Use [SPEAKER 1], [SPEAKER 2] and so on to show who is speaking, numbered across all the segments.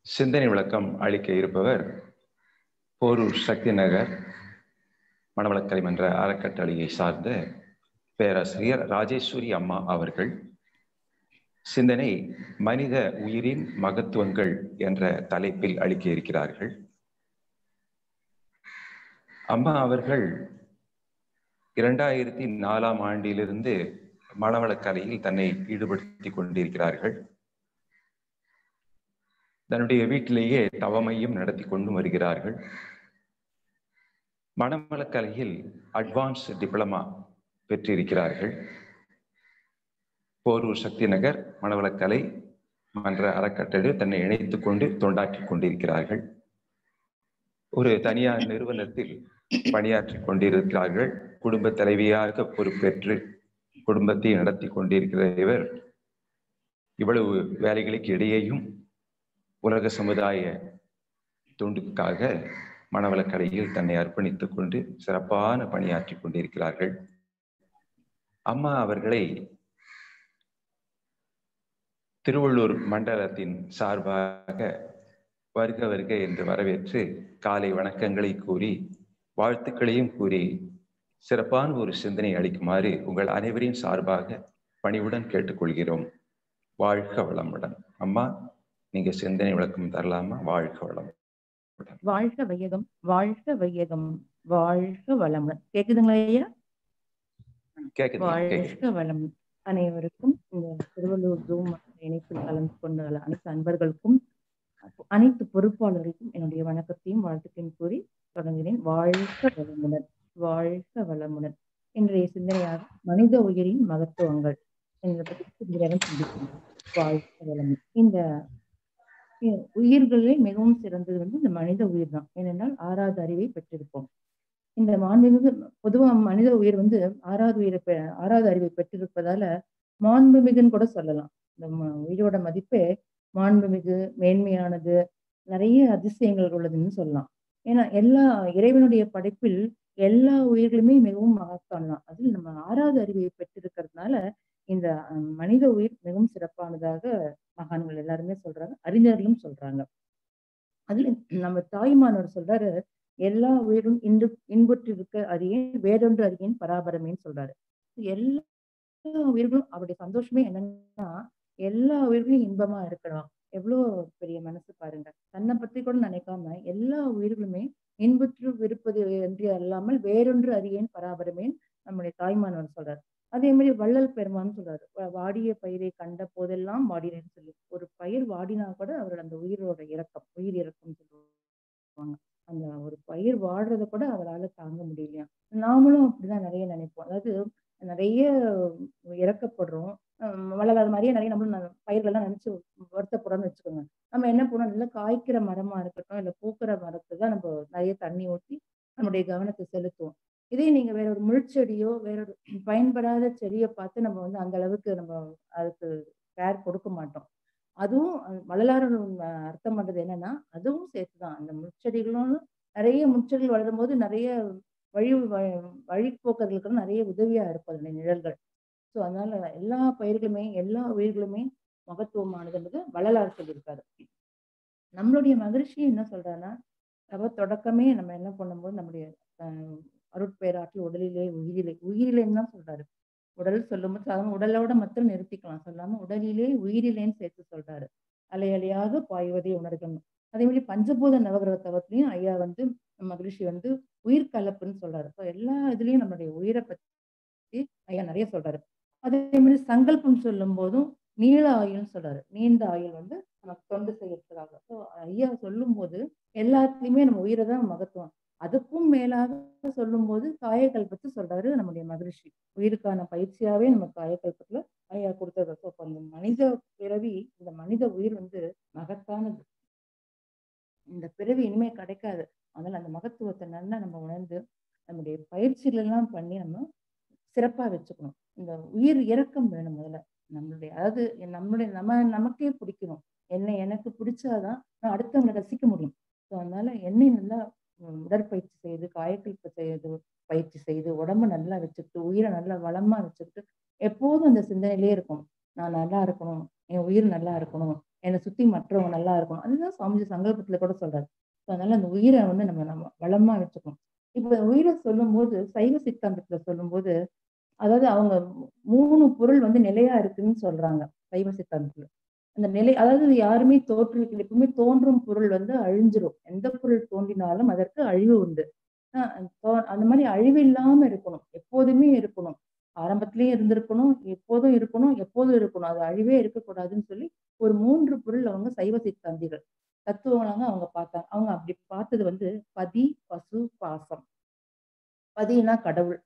[SPEAKER 1] சிந்தனை விளக்கம் அளிக்க இருப்பவர் போரூர் சக்தி நகர் மனவளக்கலை மன்ற அறக்கட்டளையை சார்ந்த பேராசிரியர் ராஜேஸ்வரி அம்மா அவர்கள். சிந்தனை மனித உயிரின் மகத்துவங்கள் என்ற தலைப்பில் அளிக்க இருக்கிறார்கள். அம்மா அவர்கள் 2004ஆம் ஆண்டிலிருந்து மனவளக்கலையில் தன்னை ஈடுபடுத்திக் கொண்டிருக்கிறார்கள். தன்னுடைய வீட்டிலேயே தவமையும் நடத்தி கொண்டு வருகிறார்கள். மனவளக்கலையில் அட்வான்ஸ் டிப்ளமா பெற்றிருக்கிறார்கள். போரூர் சக்தி நகர் மனவளக்கலை மன்ற அறக்கட்டளை தன்னை இணைத்துக் கொண்டு தொண்டாற்றிக் கொண்டிருக்கிறார்கள். ஒரு தனியார் நிறுவனத்தில் பணியாற்றிக் கொண்டிருக்கிறார்கள். குடும்ப தலைவியாக பொறுப்பேற்று குடும்பத்தை நடத்தி கொண்டிருக்கிற இவர் இவ்வளவு வேலைகளுக்கு இடையேயும் உலக சமுதாய தொண்டுக்காக மனவளக்கலையில் தன்னை அர்ப்பணித்துக் கொண்டு சிறப்பான பணியாற்றிக் கொண்டிருக்கிறார்கள். அம்மா அவர்களை திருவள்ளூர் மண்டலத்தின் சார்பாக வருக வருக என்று வரவேற்று காலை வணக்கங்களை கூறி வாழ்த்துக்களையும் கூறி சிறப்பான ஒரு சிந்தனை அளிக்குமாறு உங்கள் அனைவரின் சார்பாக பணிவுடன் கேட்டுக்கொள்கிறோம். வாழ்க வளமுடன். அம்மா, நீங்க சிந்தனை விளக்கம் தரலாமா? வாழ்க வளம்.
[SPEAKER 2] வாழ்க வையகம், வாழ்க வையகம், வாழ்க வளமுடன். கேக்குதுங்களா ஐயா?
[SPEAKER 1] கேக்குது.
[SPEAKER 2] வாழ்க வளம். அனைவருக்கும் இந்த திருவள்ளூர் ஜூம் இணைப்பில் கலந்து கொண்ட அனைத்து அன்பர்களுக்கும் அனைத்து பொறுப்பாளர்களுக்கும் என்னுடைய வணக்கத்தையும் வாழ்த்துக்கையும் கூறி தொடங்குகிறேன். வாழ்க வளமுடன், வாழ்க வளமுடன். இன்றைய சிந்தனையாக மனித உயிரின் மகத்துவங்கள் என்ற பற்றி சிந்திக்கின்றோம். வாழ்க வளமுடன். இந்த உயிர்களிலே மிகவும் சிறந்தது இந்த மனித உயிர் தான். ஏனென்றால் 6வது அறிவை பெற்றிருப்போம். இந்த மாண்புமிகு பொதுவா மனித உயிர் ஆறாவது அறிவை பெற்றிருப்பதால மாண்புமிகுன்னு கூட சொல்லலாம். இந்த உயிரோட மதிப்பே மாண்புமிகு, மேன்மையானது, நிறைய அதிசயங்கள் உள்ளதுன்னு சொல்லலாம். ஏன்னா எல்லா இறைவனுடைய படைப்பில் எல்லா உயிர்களுமே மிகவும் மகத்தானதான். அதில் நம்ம 6வது அறிவை பெற்றிருக்கிறதுனால இந்த மனித உயிர் மிகவும் சிறப்பானதாக மகான்கள் எல்லாருமே சொல்றாங்க, அறிஞர்களும் சொல்றாங்க. அதுல நம்ம தாய்மானவர் சொல்றாரு, எல்லா உயிரும் இன்புற்றிருக்க அறியேன், வேறொன்று அறியேன் பராபரமேன்னு சொல்றாரு. எல்லா உயிர்களும் அவருடைய சந்தோஷமே என்னன்னா எல்லா உயிர்களும் இன்பமா இருக்கணும். எவ்வளவு பெரிய மனசு பாருங்க. தன்னை பத்தி கூட நினைக்காம எல்லா உயிர்களுமே இன்புற்று விருப்பது என்று அல்லாமல் வேறொன்று அறியேன் பராபரமேன் நம்முடைய தாய்மானவர் சொல்றாரு. அதே மாதிரி வள்ளல் பெருமான்னு சொல்றாரு, வாடிய பயிரை கண்ட போதெல்லாம் வாடினேன்னு சொல்லி. ஒரு பயிர் வாடினா கூட அவரோட அந்த உயிரோட உயிர் இறக்கம் சொல்லுவாங்க. அந்த ஒரு பயிர் வாடுறத கூட அவரால் தாங்க முடியலையா. நாமளும் அப்படிதான் நிறைய நினைப்போம். அதாவது நிறைய இறக்கப்படுறோம். வளராத மாதிரியே நிறைய நம்மளும் பயிர்கள்லாம் நினைச்சு வருத்தப்படுறோம்னு வச்சுக்கோங்க. நம்ம என்ன பண்ணோம், நல்லா காய்க்கிற மரமா இருக்கட்டும், இல்லை பூக்கிற மரத்தை தான் நம்ம நிறைய தண்ணி ஊற்றி நம்முடைய கவனத்தை செலுத்துவோம். இதே நீங்க வேற ஒரு முள்செடியோ வேற ஒரு பயன்படாத செடியை பார்த்து நம்ம அந்த அளவுக்கு நம்ம அதுக்கு கேர் கொடுக்க மாட்டோம். அதுவும் வள்ளலார் அர்த்தம் பண்றது என்னன்னா, அதுவும் சேர்த்துதான். அந்த முட்செடிகளும் நிறைய முட்செடிகள் வளரும் போது நிறைய வழிபோக்கர்களுக்கு நிறைய உதவியா இருக்கும் அதனுடைய நிழல்கள். ஸோ அதனால எல்லா பயிர்களுமே எல்லா உயிர்களுமே மகத்துவமானதுன்றது வள்ளலார் சொல்லியிருக்காரு. நம்மளுடைய மகிழ்ச்சி என்ன சொல்றாருன்னா, தொடக்கமே நம்ம என்ன பண்ணும்போது நம்முடைய அருட்பேராற்றல் உடலிலே உயிரிலேன்னு தான் சொல்றாரு. உடல் சொல்லும்போது அவங்க உடலோட மட்டும் நிறுத்திக்கலாம் சொல்லாம உடலிலே உயிரிலேன்னு சேர்த்து சொல்றாரு. அலை அலையாக பாய்வதை உணர்கணும். அதே மாதிரி பஞ்சபூத நவகிரக தவத்திலையும் ஐயா மகிழ்ச்சி உயிர் கலப்புன்னு சொல்றாரு. ஸோ எல்லா இதுலயும் நம்மளுடைய உயிரை பத்தி ஐயா நிறைய சொல்றாரு. அதே மாதிரி சங்கல்பம் சொல்லும் போதும் நீள ஆயுள்னு சொல்றாரு. நீண்ட ஆயுள் நமக்கு தொண்டு செய்யறதுக்காக. ஸோ ஐயா சொல்லும் போது எல்லாத்துலயுமே நம்ம உயிரை தான் மகத்துவம். அதுக்கும் மேலாக சொல்லும் போது காயக்கல்பத்தை சொல்றாரு நம்முடைய மகிழ்ச்சி. உயிருக்கான பயிற்சியாவே நம்ம காயக்கல்பத்துல ஐயா கொடுத்தது. ஸோ அந்த மனித பிறவி, இந்த மனித உயிர் மகத்தானது. இந்த பிறவி இனிமே கிடைக்காது. அதனால அந்த மகத்துவத்தை நல்லா நம்ம உணர்ந்து நம்முடைய பயிற்சிகள் எல்லாம் பண்ணி நம்ம சிறப்பா வச்சுக்கணும். இந்த உயிர் இறக்கம் வேணும் முதல்ல. அதாவது நமக்கே பிடிக்கணும். எனக்கு பிடிச்சாதான் நான் அடுத்தவங்களை ரசிக்க முடியும். ஸோ அதனால என்னை நல்லா உடற்பயிற்சி செய்து, காயக்கல்ப செய்து பயிற்சி செய்து, உடம்ப நல்லா வச்சுக்கிட்டு, உயிரை நல்லா வளமா வச்சுக்கிட்டு எப்போதும் அந்த சிந்தனையிலே இருக்கும். நான் நல்லா இருக்கணும், என் உயிர் நல்லா இருக்கணும், என்னை சுத்தி மற்றவங்க நல்லா இருக்கணும். அதுதான் சுவாமிஜி சங்கல்பத்துல கூட சொல்றாரு. அதனால அந்த உயிரை வந்து நம்ம வளமா வச்சுக்கணும். இப்ப உயிரை சொல்லும்போது சைவ சித்தாந்தத்துல சொல்லும்போது, அதாவது அவங்க 3 பொருள் வந்து நிலையா இருக்குன்னு சொல்றாங்க சைவ சித்தாந்தத்துல. அந்த நிலை அதாவது யாருமே தோற்றுவிக்கல. எப்பவுமே தோன்றும் பொருள் வந்து அழிஞ்சிரும். எந்த பொருள் தோன்றினாலும் அதற்கு அழிவு உண்டு. அந்த மாரி அழிவில்லாம இருக்கணும். எப்போதுமே இருக்கணும். ஆரம்பத்திலேயே இருந்திருக்கணும், எப்போதும் இருக்கணும், எப்போதும் இருக்கணும். அது அழிவே இருக்கக்கூடாதுன்னு சொல்லி ஒரு 3 பொருள் அவங்க சைவ சித்தாந்திகள். தத்துவங்களாக அவங்க பார்த்தாங்க. அவங்க அப்படி பார்த்தது வந்து பதி, பசு, பாசம். பதினா கடவுள்,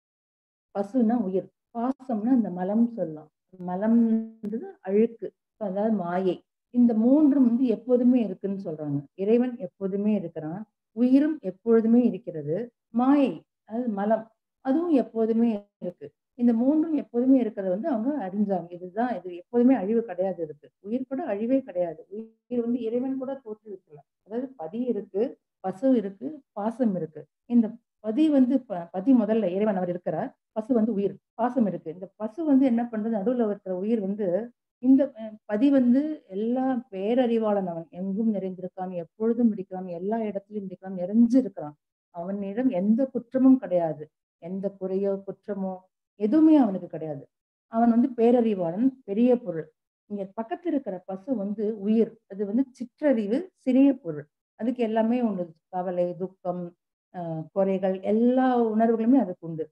[SPEAKER 2] பசுன்னா உயிர், பாசம்னா இந்த மலம் சொல்லலாம். மலம்ன்றது அழுக்கு. அதாவது மாயை. இந்த 3ம் வந்து எப்போதுமே இருக்குன்னு சொல்றாங்க. இறைவன் எப்போதுமே இருக்கிறான். உயிரும் எப்பொழுதுமே இருக்கிறது. மாயை, அதாவது மலம், அதுவும் எப்போதுமே இருக்கு. இந்த 3ம் எப்போதுமே இருக்கிறத வந்து அவங்க அறிஞ்சாங்க. இதுதான் இது எப்போதுமே அழிவு கிடையாது இதுக்கு. உயிர் கூட அழிவே கிடையாது. உயிர் வந்து இறைவன் கூட தோற்றுவிக்கல. அதாவது பதி இருக்கு, பசு இருக்கு, பாசம் இருக்கு. இந்த பதி வந்து பதி முதல்ல இறைவன் அவர் இருக்கிறார். பசு வந்து உயிர். பாசம் இருக்கு. இந்த பசு வந்து என்ன பண்றது? நடுவுல இருக்கிற உயிர் வந்து இந்த பதி வந்து எல்லா பேரறிவாளன் அவன். எங்கும் நிறைந்திருக்கான், எப்பொழுதும் இருக்கிறான், எல்லா இடத்திலும் இருக்கிறான், நிறைஞ்சு இருக்கிறான். அவனிடம் எந்த குற்றமும் கிடையாது. எந்த குறையோ, குற்றமோ எதுவுமே அவனுக்கு கிடையாது. அவன் வந்து பேரறிவாளன், பெரிய பொருள். இங்க பக்கத்துல இருக்கிற பசு வந்து உயிர். அது வந்து சிற்றறிவு, சிறிய பொருள். அதுக்கு எல்லாமே உண்டு. கவலை, துக்கம், குறைகள் எல்லா உணர்வுகளுமே அதுக்கு உண்டு.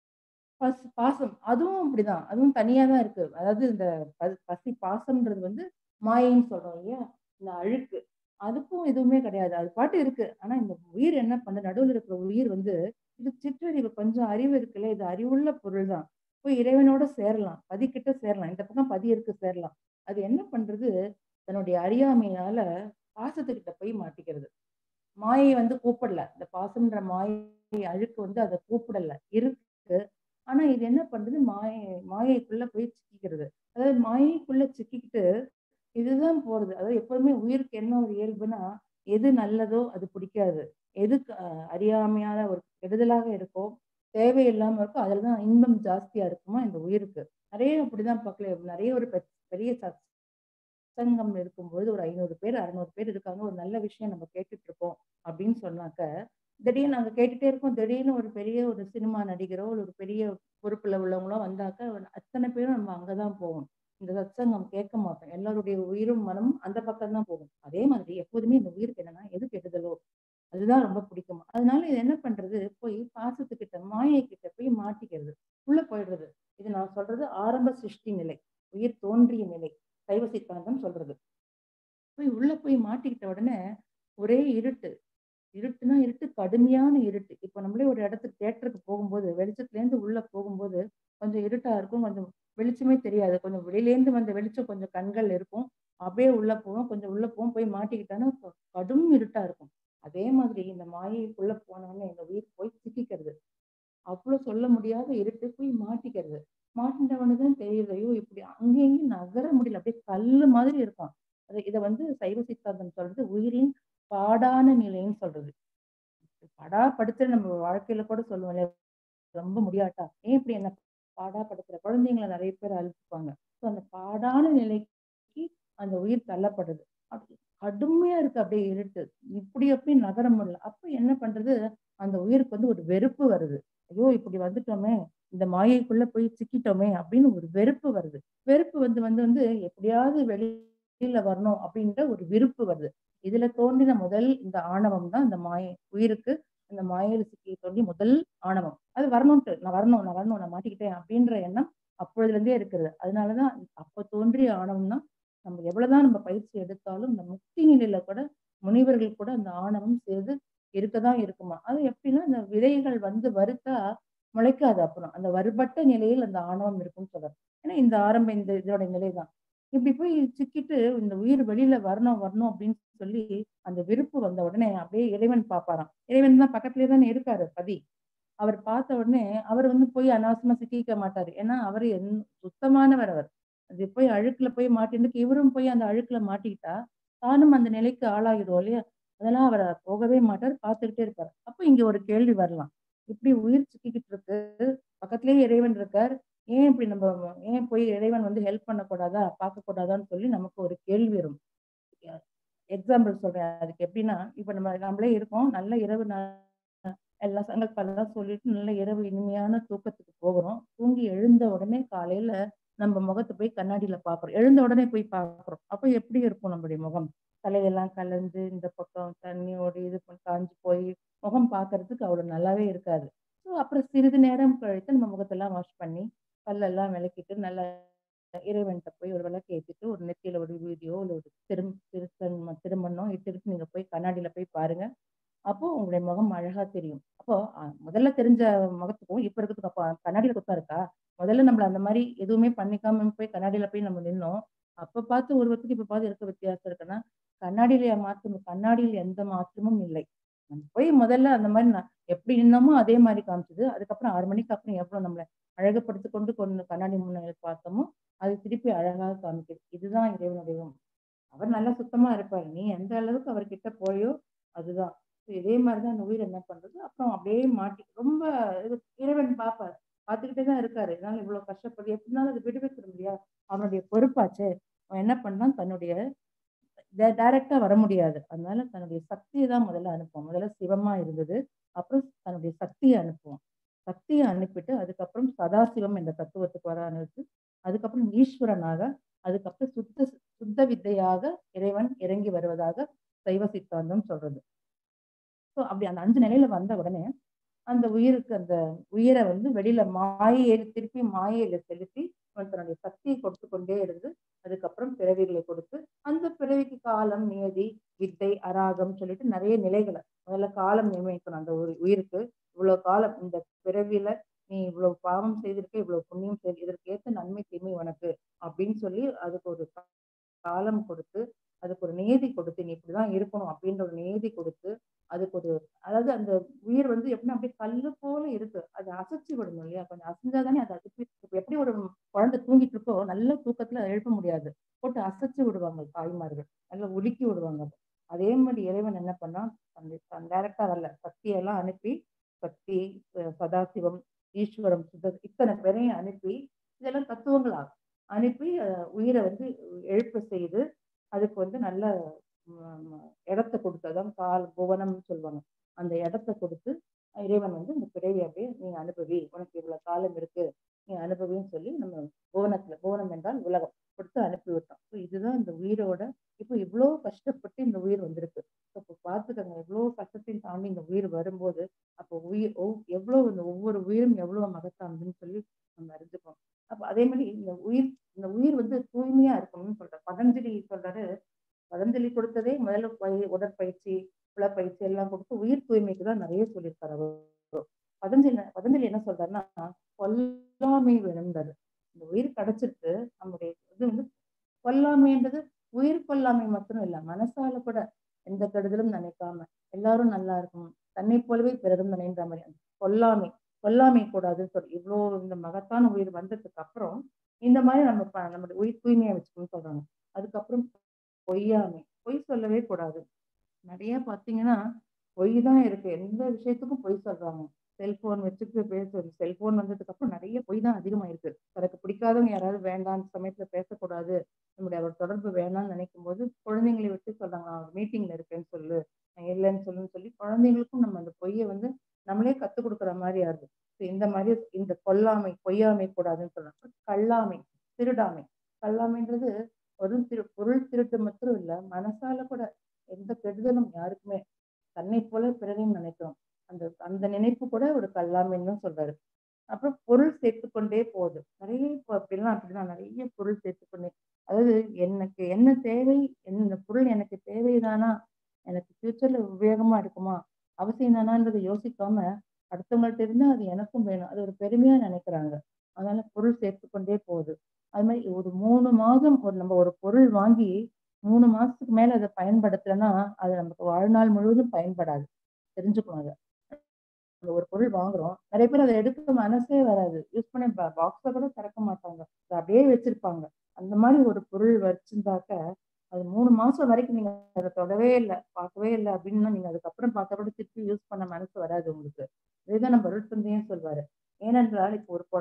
[SPEAKER 2] பாசம். அதுவும் அப்படிதான். அதுவும் தனியா தான் இருக்கு. அதாவது இந்த பசி பாசம்ன்றது வந்து மாயைன்னு சொல்றோம் இல்லையா? இந்த அழுக்கு. அதுக்கும் எதுவுமே கிடையாது. அது பாட்டு இருக்கு. ஆனா இந்த உயிர் என்ன பண்ணுது? நடுவுல இருக்கிற உயிர் வந்து இது சிற்றறிவு கொஞ்சம் அறிவு இருக்குல்ல, இது அறிவுள்ள பொருள் தான். போய் இறைவனோட சேரலாம். பதிக்கிட்ட சேரலாம். இந்த பக்கம் பதி இருக்கு சேரலாம். அது என்ன பண்றது? தன்னுடைய அறியாமையினால பாசத்துக்கிட்ட போய் மாட்டிக்கிறது. மாயை வந்து கூப்பிடல. இந்த பாசம்ன்ற மாயை அழுக்கு வந்து அத கூப்பிடல. இருக்கு. ஆனா இது என்ன பண்ணுது? மாயைக்குள்ள போய் சிக்கிக்கிறது. அதாவது மாயைக்குள்ள சிக்கிக்கிட்டு இதுதான் போறது. அதாவது எப்போதுமே உயிருக்கு என்ன ஒரு இயல்புனா, எது நல்லதோ அது பிடிக்காது. எது அறியாமையான ஒரு கெடுதலாக இருக்கோ, தேவையில்லாம இருக்கோ, அதுல தான் இன்பம் ஜாஸ்தியா இருக்குமா இந்த உயிருக்கு. நெறைய அப்படிதான் பார்க்கல. நெறைய ஒரு பெரிய சத்சங்கம் இருக்கும்பொழுது ஒரு 500 பேர், 600 பேர் இருக்காங்க. ஒரு நல்ல விஷயம் நம்ம கேட்டுட்டு இருக்கோம் அப்படின்னு சொன்னாக்க, திடீர்னு நாங்க கேட்டுட்டே இருக்கோம். திடீர்னு ஒரு பெரிய ஒரு சினிமா நடிகரோ, ஒரு பெரிய பொறுப்புல உள்ளவங்களோ வந்தாக்க, அத்தனை பேரும் நம்ம அங்க தான் போவோம். இந்த சத்சங்கம் கேட்க மாட்டோம். எல்லாருடைய உயிரும், மனமும் அந்த பக்கம் தான் போகும். அதே மாதிரி எப்போதுமே இந்த உயிருக்கு என்னன்னா, எது கெடுதலோ அதுதான் ரொம்ப பிடிக்கும். அதனால இது என்ன பண்றது? போய் பாசத்துக்கிட்ட, மாயை கிட்ட போய் மாட்டிக்கிறது. உள்ள போயிடுறது. இது நான் சொல்றது ஆரம்ப சிருஷ்டி நிலை. உயிர் தோன்றிய நிலை. சைவ சித்தாந்தம் சொல்றது. உள்ள போய் மாட்டிக்கிட்ட உடனே ஒரே இருட்டு. இருட்டுனா இருட்டு, கடுமையான இருட்டு. இப்ப நம்மளே ஒரு இடத்துக்கு தியேட்டருக்கு போகும்போது, வெளிச்சத்துலேருந்து உள்ள போகும்போது, கொஞ்சம் இருட்டா இருக்கும். கொஞ்சம் வெளிச்சமே தெரியாது. கொஞ்சம் வெளியிலேருந்து வந்த வெளிச்சம் கொஞ்சம் கண்கள் இருக்கும். அப்படியே உள்ள போவோம். கொஞ்சம் உள்ள போவோம். போய் மாட்டிக்கிட்டான்னா, கடும் இருட்டா இருக்கும். அதே மாதிரி இந்த மாயைக்குள்ள போனோனே இந்த உயிர் போய் சிக்கிக்கிறது. அவ்ளோ சொல்ல முடியாத இருட்டு போய் மாட்டிக்கிறது. மாட்டினவனுக்கு தான் தெரியுது. ஐயோ! இப்படி அங்கேயும் இங்கேயும் நகர முடியல. அப்படியே கல்லு மாதிரி இருக்கான். இத வந்து சைவ சித்தாந்தம் சொல்றது உயிரின் பாடான நிலைன்னு சொல்றது. படுத்துற நம்ம வாழ்க்கையில கூட சொல்லுவோம் இல்லையா? ரொம்ப முடியாட்டா, ஏன் இப்படி என்ன பாடாப்படுத்துற? குழந்தைங்கள நெறைய பேர் அழுத்துப்பாங்க. ஸோ அந்த பாடான நிலைக்கு அந்த உயிர் தள்ளப்படுது. அப்படி கடுமையா இருக்கு அப்படியே இருட்டு. இப்படி எப்படி நகர முடியல. அப்ப என்ன பண்றது? அந்த உயிருக்கு வந்து ஒரு வெறுப்பு வருது. ஐயோ! இப்படி வந்துட்டோமே! இந்த மாயைக்குள்ள போய் சிக்கிட்டோமே! அப்படின்னு ஒரு வெறுப்பு வருது. வெறுப்பு வந்து வந்து வந்து எப்படியாவது வெளியில வரணும் அப்படின்ற ஒரு விருப்பு வருது. இதுல தோன்றின முதல் இந்த ஆணவம் தான் இந்த மாயை. உயிருக்கு அந்த மாயையில சிக்கி தோன்றிய முதல் ஆணவம். அது வரணும்ன்ட்டு. நான் வரணும், நான் வரணும், நான் மாட்டிக்கிட்டேன் அப்படின்ற எண்ணம் அப்பொழுதிலிருந்தே இருக்கிறது. அதனாலதான் அப்ப தோன்றிய ஆணவம் தான் நம்ம எவ்வளவுதான் நம்ம பயிற்சி எடுத்தாலும் இந்த முக்தி நிலையில கூட முனிவர்கள் கூட அந்த ஆணவம் சிறிது இருக்கதான் இருக்குமா. அது எப்படின்னா இந்த விதைகள் வந்து வறுத்தா முளைக்காது அப்புறம். அந்த வறுபட்ட நிலையில் அந்த ஆணவம் இருக்கும்னு சொல்றாரு. ஏன்னா இந்த ஆரம்ப இதோட நிலைதான். இப்படி போய் சிக்கிட்டு இந்த உயிர் வெளியில வரணும் வரணும் அப்படின்னு சொல்லி அந்த விருப்பு வந்த உடனே அப்படியே இறைவன் பார்ப்பாராம். இறைவன் தான் பக்கத்திலேயே தானே இருக்காரு பதி. அவர் பார்த்த உடனே அவர் வந்து போய் அனாவசியமா சிக்கிக்க மாட்டாரு. ஏன்னா அவரு சுத்தமானவர் அவர். அது போய் அழுக்குல போய் மாட்டினதுக்கு இவரும் போய் அந்த அழுக்குல மாட்டிக்கிட்டா, தானும் அந்த நிலைக்கு ஆளாகிடுவோம் இல்லையா? அதெல்லாம் அவர் போகவே மாட்டார். பார்த்துக்கிட்டே இருப்பார். அப்ப இங்க ஒரு கேள்வி வரலாம். இப்படி உயிர் சிக்கிக்கிட்டு இருக்கு. பக்கத்திலேயே இறைவன் இருக்கார். ஏன் இப்படி நம்ம ஏன் போய் இறைவன் வந்து ஹெல்ப் பண்ணக்கூடாதா, பார்க்கக்கூடாதான்னு சொல்லி நமக்கு ஒரு கேள்வி வரும். எக்ஸாம்பிள் சொல்றேன். அதுக்கு எப்படின்னா, இப்ப நம்மளே இருக்கோம். நல்ல இரவு எல்லாம் சங்கல்பெல்லாம் சொல்லிட்டு நல்ல இரவு இனிமையான தூக்கத்துக்கு போகுறோம். தூங்கி எழுந்த உடனே காலையில நம்ம முகத்த போய் கண்ணாடியில பார்க்குறோம். எழுந்த உடனே போய் பார்க்குறோம். அப்ப எப்படி இருக்கும் நம்முடைய முகம்? தலையெல்லாம் கலந்து இந்த பக்கம் தண்ணியோட இது காஞ்சு போய் முகம் பார்க்கறதுக்கு அவ்வளவு நல்லாவே இருக்காது. ஸோ அப்புறம் சிறிது நேரம் கழித்து நம்ம முகத்தெல்லாம் வாஷ் பண்ணி பல்லெல்லாம் விளக்கிட்டு நல்லா இறைவன்ட்ட போய் ஒரு விளக்கு ஏத்திட்டு ஒரு நெத்தியில ஒரு விபூதியோ இல்ல ஒரு திருமண்ணோ இட்டுக்கிட்டு நீங்க போய் கண்ணாடியில போய் பாருங்க. அப்போ உங்களுடைய முகம் அழகா தெரியும். அப்போ முதல்ல தெரிஞ்ச முகத்துக்கும் இப்ப இருக்கிறதுக்கும் அப்ப கண்ணாடியில குத்தம் இருக்கா? முதல்ல நம்மள அந்த மாரி எதுவுமே பண்ணிக்காம போய் கண்ணாடியில போய் நம்ம நின்னோம். அப்ப பார்த்த உருவத்துக்கு இப்ப பார்த்து இருக்க வித்தியாசம் இருக்குன்னா, கண்ணாடியில மாற்றம் கண்ணாடியில் எந்த மாற்றமும் இல்லை. நம்ம போய் முதல்ல அந்த மாரி எப்படி நின்னோமோ அதே மாரி காமிச்சது. அதுக்கப்புறம் 6 மணிக்கு அப்புறம் எவ்வளவு நம்மள அழகுபடுத்திக் கொண்டு கண்ணாடி முன்னாடி பார்த்தோமோ, அது திருப்பி அழகாக காமிக்குது. இதுதான் இறைவனுடைய அவர் நல்லா சுத்தமா இருப்பாரு. நீ எந்த அளவுக்கு அவர்கிட்ட போயோ அதுதான். இதே மாரி தான் அந்த உயிர் என்ன பண்றது, அப்புறம் அப்படியே ரொம்ப இது இறைவன் பார்ப்பாரு. பார்த்துக்கிட்டே தான் இருக்காரு. இதனால இவ்வளவு கஷ்டப்படு எப்படினாலும் அத விடுவிச்சிட முடியாது. அவனுடைய பொறுப்பாச்சே. அவன் என்ன பண்ணான், தன்னுடைய டைரக்ட்டா வர முடியாது. அதனால தன்னுடைய சக்திய தான் முதல்ல அனுப்புவான். முதல்ல சிவமா இருந்தது. அப்புறம் தன்னுடைய சக்திய அனுப்புவான். சக்திய அனுப்பிட்டு அதுக்கப்புறம் சதாசிவம் என்ற தத்துவத்துக்கு வர அனுப்பிச்சு, அதுக்கப்புறம் ஈஸ்வரனாக, அதுக்கப்புறம் சுத்த வித்தையாக இறைவன் இறங்கி வருவதாக சைவ சித்தாந்தம் சொல்றது. ஸோ அப்படி அந்த 5 நிலையில வந்த உடனே, அந்த உயிருக்கு அந்த உயிர வந்து வெளியில திருப்பி மாயையில செலுத்தி, அவன் தன்னுடைய சக்தியை கொடுத்துக் கொண்டே இருந்து, அதுக்கப்புறம் பிறவிகளை கொடுத்து, அந்த பிறவிக்கு காலம், நியதி, வித்தை, அராகம் சொல்லிட்டு நெறைய நிலைகள முதல்ல காலம் நிர்ணயிக்கணும் அந்த ஒரு உயிருக்கு. இவ்வளவு காலம் இந்த பிறவியில நீ இவ்வளவு பாவம் செய்திருக்க, இவ்வளவு புண்ணியம் இதற்கு ஏத்த நன்மை, தீமை உனக்கு அப்படின்னு சொல்லி அதுக்கு ஒரு காலம் கொடுத்து, அதுக்கு ஒரு நியதி கொடுத்து, நீ இப்படிதான் இருக்கணும் அப்படின்ற ஒரு நியதி கொடுத்து, அதுக்கு ஒரு அதாவது அந்த உயிர் வந்து எப்படின்னா அப்படியே கல்லு போல இருக்கு. அத அசைச்சு விடணும் இல்லையா? கொஞ்சம் அசைஞ்சா தானே அது இப்ப எப்படி ஒரு குழந்தை தூங்கிட்டு இருக்கோ, நல்ல தூக்கத்துல எழுப்ப முடியாது. போட்டு அசைச்சு விடுவாங்க தாய்மார்கள். நல்லா உலுக்கி விடுவாங்க. அதே மாதிரி இறைவன் என்ன பண்ணான், டைரக்டா வரல. சக்தியெல்லாம் அனுப்பி, சக்தி, சதாசிவம், ஈஸ்வரம், இத்தனை பேரையும் அனுப்பி, இதெல்லாம் தத்துவங்களா அனுப்பி உயிரை வந்து எழுப்ப செய்து, அதுக்கு வந்து நல்ல இடத்த கொடுத்து, அதான் புவனம்னு சொல்லுவாங்க. அந்த இடத்த கொடுத்து இறைவன் வந்து இந்த பிறவி அப்படியே நீ அனுபவி, உனக்கு இவ்வளவு காலம் இருக்கு, நீ அனுபவின்னு சொல்லி நம்ம புவனம் என்றால் உலகம் கொடுத்து அனுப்பி விட்டோம். இதுதான் இந்த உயிரோட இப்போ இவ்வளவு கஷ்டப்பட்டு இந்த உயிர் வந்திருக்கு. இப்போ பார்த்துக்கங்க, எவ்வளவு கஷ்டத்தையும் தாண்டி இந்த உயிர் வரும்போது, அப்போ எவ்வளவு இந்த ஒவ்வொரு உயிரும் எவ்வளவு மகத்தானதுன்னு சொல்லி நம்ம அறிஞ்சுக்கணும். அப்ப அதே மாதிரி இந்த உயிர் வந்து தூய்மையா இருக்கணும்னு சொல்றாரு. பதஞ்சலி கொடுத்ததே முதல்ல உடற்பயிற்சி, உடற்பயிற்சி எல்லாம் கொடுத்து உயிர் தூய்மைக்கு தான் நிறைய சொல்லியிருக்காரு அவர். பதஞ்சலி என்ன சொல்றாருன்னா, கொல்லாமை வேணும்ன்றாரு. இந்த உயிர் கிடைச்சிருக்கு, நம்முடைய இது வந்து கொல்லாமைன்றது உயிர் கொல்லாமை மட்டும் இல்ல, மனசால கூட எந்த கெடுதலும் நினைக்காம எல்லாரும் நல்லா இருக்கணும், தன்னை போலவே பிறரும் நினைன்ற மாதிரி கொல்லாமை கூடாதுன்னு சொல்லி இவ்வளவு இந்த மகத்தான உயிர் வந்ததுக்கு அப்புறம் இந்த மாதிரி நம்மளுடைய உயிர் தூய்மையா வச்சுக்கணும்னு சொல்றாங்க. அதுக்கப்புறம் பொய் சொல்லவே கூடாது. நிறைய பாத்தீங்கன்னா பொய் தான் இருக்கு, எந்த விஷயத்துக்கும் பொய் சொல்றாங்க. செல்போன் வச்சுட்டு பேசுறது, செல்போன் வந்ததுக்கு அப்புறம் நிறைய பொய் தான் அதிகமா இருக்கு. தனக்கு பிடிக்காதவங்க யாராவது வேண்டாம் சமயத்துல பேசக்கூடாது, நம்முடைய அவர் தொடர்பு வேணாம்னு நினைக்கும் போது குழந்தைங்களை விட்டு சொல்றாங்க, நான் மீட்டிங்ல இருக்கேன்னு சொல்லு, நான் இல்லைன்னு சொல்லுன்னு சொல்லி குழந்தைங்களுக்கும் நம்ம அந்த பொய்யை வந்து நம்மளே கத்துக் கொடுக்குற மாதிரி ஆகுது. இந்த மாதிரி இந்த பொய்யாமை கூடாதுன்னு சொல்றாங்க. கல்லாமைன்றது ஒரு பொருள் திருட்டு மட்டும் இல்ல, மனசால கூட எந்த கெடுதலும் யாருக்குமே, தன்னை போல பிறரையும் நினைக்கிறோம், அந்த அந்த நினைப்பு கூட ஒரு கல்லாமைன்னு தான் சொல்றாரு. அப்புறம் பொருள் சேர்த்துக்கொண்டே போகுது. நிறைய இப்போ அப்படிதான் நிறைய பொருள் சேர்த்துக்கொண்டே, அதாவது எனக்கு என்ன தேவை, இந்த பொருள் எனக்கு தேவைதானா, எனக்கு ஃபியூச்சர்ல உபயோகமா இருக்குமா, அவசியம் தானான்றதை யோசிக்காம அடுத்தவங்கள்ட்ட இருந்தா அது எனக்கும் வேணும், அது ஒரு பெருமையா நினைக்கிறாங்க. அதனால பொருள் சேர்த்துக்கொண்டே போகுது. அது மாதிரி ஒரு 3 மாதம் நம்ம ஒரு பொருள் வாங்கி 3 மாசத்துக்கு மேல அதை பயன்படுத்தலைன்னா அது நமக்கு வாழ்நாள் முழுவதும் பயன்படாது. தெரிஞ்சுக்கணும் அதை. ஒரு பொருள் வாங்குறோம், நிறைய பேர் அதை எடுக்க மனசே வராது, யூஸ் பண்ணி பாக்ஸ கூட திறக்க மாட்டாங்க, அதை அப்படியே வச்சிருப்பாங்க. அந்த மாதிரி ஒரு பொருள் வச்சிருந்தாக்க அது 3 மாசம் வரைக்கும் நீங்க அதை தொடவே இல்லை, பார்க்கவே இல்லை அப்படின்னா நீங்க அதுக்கப்புறம் பார்த்தா கூட திருப்பி யூஸ் பண்ண மனசு வராது உங்களுக்கு. இதுதான் நம்ம அருட்தந்தையும் சொல்வாரு. ஏனென்றால் இப்போ ஒரு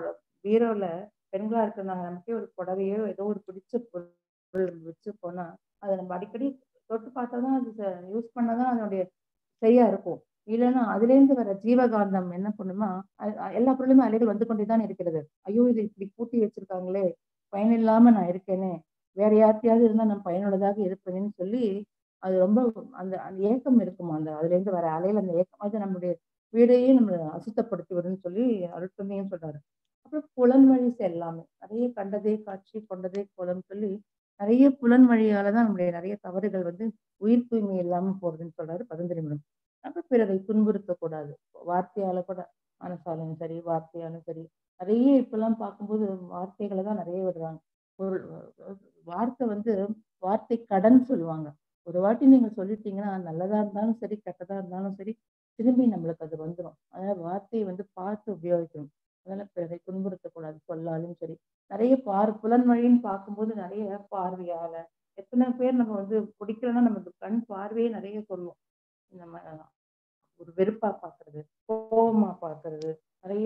[SPEAKER 2] பீரோல பெண்களா இருக்கிற நாங்க நமக்கே ஒரு புடவையோ ஏதோ ஒரு பிடிச்ச பொருள் வச்சு போனா அதை நம்ம அடிக்கடி தொட்டு பார்த்தாதான் அது யூஸ் பண்ணாதான் அதனுடைய சரியா இருக்கும். இல்லைன்னா அதுலேருந்து வர ஜீவகாந்தம் என்ன பண்ணுமா, எல்லா பொருளுமே அலைகள் வந்து கொண்டேதான் இருக்கிறது. ஐயோ இது இப்படி பூட்டி வச்சிருக்காங்களே, பயனில்லாம நான் இருக்கேனே, வேற யார்கிட்டயாவது இருந்தா நான் பயனுள்ளதாக இருப்பேன்னு சொல்லி அது ரொம்ப அந்த அந்த ஏக்கம் இருக்குமா, அந்த அதுல இருந்து வர அலையில அந்த ஏக்கம் அது நம்முடைய வீடையே நம்ம அசுத்தப்படுத்தி வரும்னு சொல்லி அருட்தந்தையும் சொல்றாரு. அப்புறம் புலன்வழி செல்லாமை, நிறைய கண்டதே காட்சி கொண்டதே கோலம் சொல்லி நிறைய புலன் வழியாலதான் நம்முடைய நிறைய தவறுகள் வந்து உயிர் தூய்மை இல்லாம போறதுன்னு சொல்றாரு பதஞ்சலி. அப்புறம் பிறரை துன்புறுத்தக்கூடாது. வார்த்தையால கூட மனசாலும் சரி, வார்த்தையாலும் சரி. நிறைய இப்பெல்லாம் பார்க்கும்போது வார்த்தைகளை தான் நிறைய விடுறாங்க. ஒரு வார்த்தை வந்து வார்த்தை கடன் சொல்லுவாங்க. ஒரு வாட்டி நீங்க சொல்லிட்டீங்கன்னா, நல்லதா இருந்தாலும் சரி, கெட்டதா இருந்தாலும் சரி, திரும்பி நம்மளுக்கு அது வந்துரும். அதனால வார்த்தையை வந்து பார்த்து உபயோகிக்கணும். அதனால பிறரை துன்புறுத்தக்கூடாது, சொல்லாலும் சரி. நிறைய புலன்வழின்னு பார்க்கும்போது நிறைய பார்வையால எத்தனை பேர் நம்ம வந்து பிடிக்கலன்னா நமக்கு கண் பார்வையே நிறைய சொல்லும். நம்ம ஒரு வெறுப்பா பார்க்கறது, கோபமா பார்க்கறது, நிறைய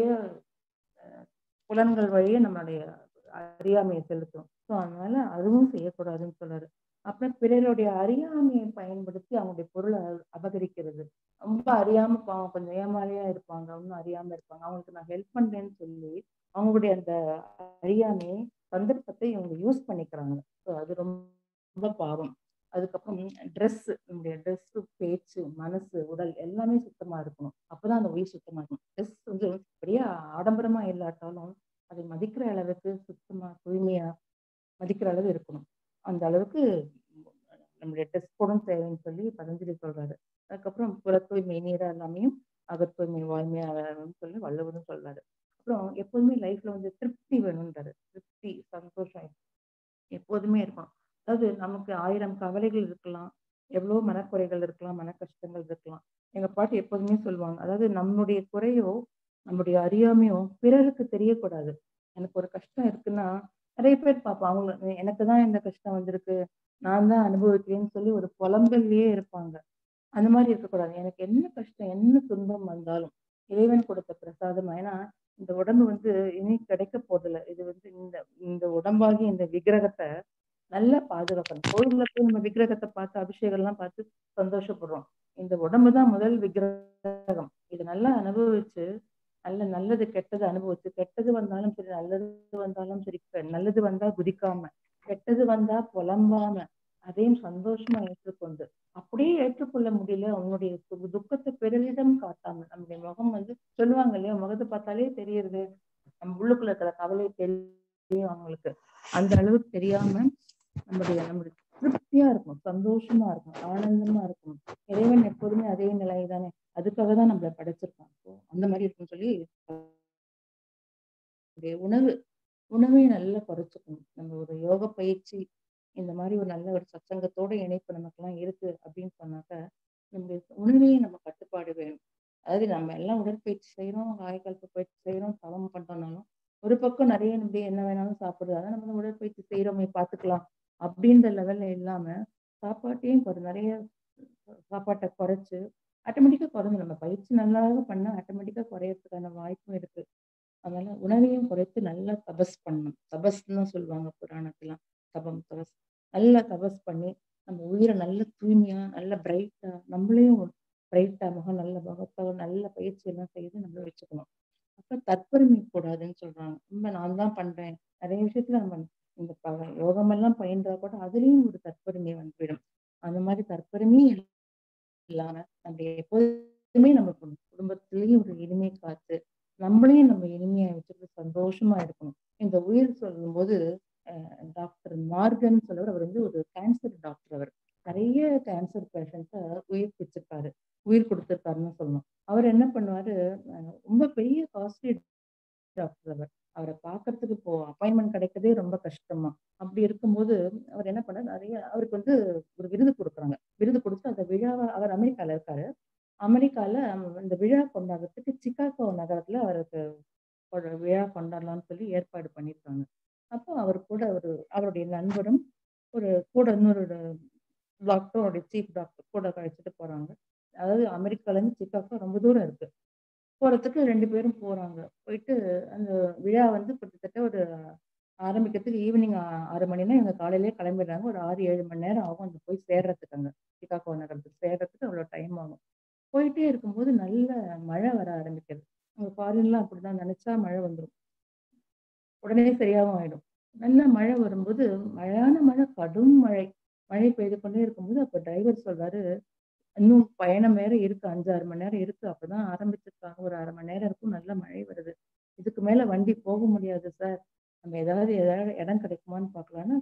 [SPEAKER 2] புலன்கள் வழியே நம்மளுடைய அறியாமையை செலுத்தும். ஸோ அதனால அதுவும் செய்யக்கூடாதுன்னு சொல்றாரு. அப்புறம் பிறருடைய அறியாமையை பயன்படுத்தி அவங்களுடைய பொருளை அபகரிக்கிறது. ரொம்ப அறியாம பாவம் கொஞ்சம் ஏமாளியா இருப்பாங்க, ஒன்னும் அறியாம இருப்பாங்க. அவங்களுக்கு நான் ஹெல்ப் பண்றேன்னு சொல்லி அவங்களுடைய அந்த அறியாமையை சந்தர்ப்பத்தை இவங்க யூஸ் பண்ணிக்கிறாங்க. ஸோ அது ரொம்ப பாவம். அதுக்கப்புறம் நம்முடைய ட்ரெஸ், பேச்சு, மனசு, உடல் எல்லாமே சுத்தமா இருக்கணும். அப்பதான் அந்த உயிர் சுத்தமா இருக்கும். ட்ரெஸ் வந்து பெரிய ஆடம்பரமா இல்லாட்டாலும் அதை மதிக்கிற அளவுக்கு சுத்தமா தூய்மையா மதிக்கிற அளவு இருக்கணும். அந்த அளவுக்கு நம்முடைய ட்ரெஸ் கோடும் தேவைன்னு சொல்லி பதஞ்சலி சொல்றாரு. அதுக்கப்புறம் புற தூய்மை நீரா எல்லாமையும் அகத்தூய்மை வாய்மையாளர்னு சொல்லி வள்ளுவரும் சொல்றாரு. அப்புறம் எப்போதுமே லைஃப்ல வந்து திருப்தி வேணும்ன்றாரு. திருப்தி, சந்தோஷம் எப்போதுமே இருக்கும். அதாவது நமக்கு 1000 கவலைகள் இருக்கலாம். எவ்வளோ மனக்குறைகள் இருக்கலாம், மன கஷ்டங்கள் இருக்கலாம். எங்க பாட்டி எப்போதுமே சொல்லுவாங்க. அதாவது நம்முடைய குறையோ, நம்முடைய அறியாமையோ பிறருக்கு தெரியக்கூடாது. எனக்கு ஒரு கஷ்டம் இருக்குன்னா, நிறைய பேர் பார்ப்போம். அவங்க எனக்கு தான் இந்த கஷ்டம் வந்திருக்கு. நான் தான் அனுபவிக்கிறேன்னு சொல்லி ஒரு புலம்பல்லையே இருப்பாங்க. அந்த மாரி இருக்கக்கூடாது. எனக்கு என்ன கஷ்டம், என்ன துன்பம் வந்தாலும், இறைவன் கொடுத்த பிரசாதம். ஏன்னா, இந்த உடம்பு வந்து இனி கிடைக்க போதில்ல. இது வந்து இந்த இந்த உடம்பாகிய இந்த விக்கிரகத்த நல்லா பாதுகாக்கணும். கோயில்ல போய் நம்ம விக்கிரகத்தை பார்த்து அபிஷேகம் எல்லாம் பார்த்து சந்தோஷப்படுறோம். இந்த உடம்பு தான் முதல் விக்கிரகம். இது நல்லா அனுபவிச்சு, நல்லது கெட்டது அனுபவிச்சு, கெட்டது வந்தாலும் சரி, நல்லது வந்தாலும் சரி, நல்லது வந்தா குதிக்காம, கெட்டது வந்தா புலம்பாம, அதையும் சந்தோஷமா ஏற்றுக்கொண்டு, அப்படியே ஏற்றுக்கொள்ள முடியல உன்னுடைய துக்கத்தை பிறரிடம் காட்டாம, நம்முடைய முகம் வந்து சொல்லுவாங்க இல்லையா, முகத்தை பார்த்தாலே தெரியுது நம்ம உள்ளுக்குள்ள இருக்கிற கவலை தெரியும் அவங்களுக்கு. அந்த அளவுக்கு தெரியாம நம்முடைய திருப்தியா இருக்கும், சந்தோஷமா இருக்கும், ஆனந்தமா இருக்கும். இறைவன் எப்போதுமே அதே நிலை தானே, அதுக்காக தான் நம்மள படைச்சிருக்கான். அந்த மாதிரி இருக்குன்னு சொல்லி உணவு உணவையும் நல்லா குறைச்சுக்கணும். நம்ம ஒரு யோக பயிற்சி இந்த மாதிரி ஒரு நல்ல ஒரு சத்சங்கத்தோட இணைப்பு நமக்கெல்லாம் இருக்கு அப்படின்னு சொன்னாக்க, நம்முடைய உணவையும் நம்ம கட்டுப்பாடு வேணும். அதாவது நம்ம எல்லாம் உடற்பயிற்சி செய்யறோம், காயக்கல்ப பயிற்சி செய்யறோம், தவம் பண்றோம்னாலும் ஒரு பக்கம் நிறைய நம்ம என்ன வேணாலும் சாப்பிடுது, அதான் நம்ம உடற்பயிற்சி செய்யறோமே பார்த்துக்கலாம் அப்படின்ற லெவல்ல இல்லாம சாப்பாட்டையும் நிறைய சாப்பாட்டை குறைச்சு ஆட்டோமேட்டிக்கா குறைஞ்சு நம்ம பயிற்சி நல்லா பண்ணா ஆட்டோமேட்டிக்கா குறையறதுக்கான வாய்ப்பும் இருக்கு. அதனால உணவையும் குறைத்து நல்லா தபஸ் பண்ணணும். தபஸ்ன்னு தான் சொல்லுவாங்க புராணத்துல. தபஸ். நல்லா தபஸ் பண்ணி நம்ம உயிரை நல்ல தூய்மையா, நல்ல பிரைட்டா, நம்மளையும் பிரைட்டா முகம் நல்ல முகத்தோட நல்ல பயிற்சி எல்லாம் செய்து நம்ம வச்சுக்கணும். அப்புறம் தற்பெருமை கூடாதுன்னு சொல்றாங்க. ரொம்ப நான் தான் பண்றேன். நிறைய விஷயத்துல நம்ம இந்த யோகம் எல்லாம் பயின்றா கூட அதுலயும் ஒரு தற்பெருமை வந்துவிடும். அந்த மாதிரி தற்பெருமையும் இல்லாம நம்ம எப்போதுமே நம்ம குடும்பத்திலயும் ஒரு இனிமை காத்து நம்மளையும் நம்ம இனிமையா வச்சுட்டு சந்தோஷமா இருக்கணும். இந்த உயிர் சொல்லும்போது டாக்டர் மார்கன் சொல்றவர், அவர் வந்து ஒரு கேன்சர் டாக்டர். அவர் நிறைய கேன்சர் பேஷண்ட்டை உயிர் கொடுத்திருக்காருன்னு சொல்லணும். அவர் என்ன பண்ணுவாரு, ரொம்ப பெரிய காஸ்ட்லி டாக்டர் அவர். அவரை பார்க்கறதுக்கு இப்போ அப்பாயின்மெண்ட் கிடைக்கிறதே ரொம்ப கஷ்டமா. அப்படி இருக்கும்போது அவர் என்ன பண்ணாரு, நிறைய அவருக்கு வந்து ஒரு விருது கொடுக்குறாங்க. விருது கொடுத்து அந்த விழாவை, அவர் அமெரிக்கால இருக்காரு. அமெரிக்கால இந்த விழா கொண்டாடுறதுக்கு சிகாகோ நகரத்துல அவருக்கு ஒரு விழா கொண்டாடலாம்னு சொல்லி ஏற்பாடு பண்ணியிருக்காங்க. அப்போ அவர் கூட அவருடைய நண்பரும் ஒரு கூட இன்னொரு டாக்டர், சீஃப் டாக்டர் கூட அழைச்சிட்டு போறாங்க. அதாவது அமெரிக்கால இருந்து சிகாகோ ரொம்ப தூரம் இருக்கு. போறதுக்கு 2 பேரும் போறாங்க. போயிட்டு அந்த விழா வந்து கிட்டத்தட்ட ஒரு ஆரம்பிக்கிறதுக்கு ஈவினிங் 6 மணின்னா, இவங்க காலையிலேயே கிளம்பிடுறாங்க. ஒரு 6, 7 மணி நேரம் ஆகும் அங்க போய் சேர்றதுக்கு அங்க. சிகாகோ நகரத்துக்கு சேர்றதுக்கு அவ்வளோ டைம் ஆகும். போயிட்டே இருக்கும்போது நல்ல மழை வர ஆரம்பிக்குது. அங்க ஃபாரின்லாம் அப்படிதான் நெனச்சா மழை வந்துரும். உடனே சரியாவும் ஆயிடும். நல்ல மழை வரும்போது, மழையான மழை, கடும் மழை. மழை பெய்து கொண்டே இருக்கும்போது, அப்ப டிரைவர் சொல்றாரு, "இன்னும் பயணம் வேற இருக்கு. 5, 6 மணி நேரம் இருக்கு. அப்பதான் ஆரம்பிச்சிருக்காங்க. ஒரு 1/2 மணி நேரம் இருக்கும். நல்ல மழை வருது. இதுக்கு மேல வண்டி போக முடியாது சார். நம்ம ஏதாவது இடம் கிடைக்குமான்னு பார்க்கலாம்ன்னு"